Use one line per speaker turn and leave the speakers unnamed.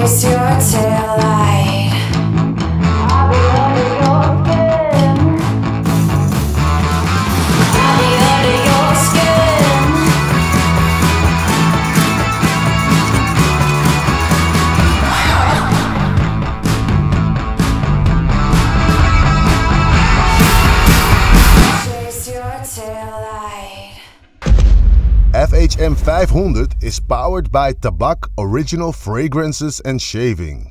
chase your taillight. I'll be under your skin. I'll be under your skin. Chase your taillight.
FHM500 is powered by Tabac Original Fragrances and Shaving.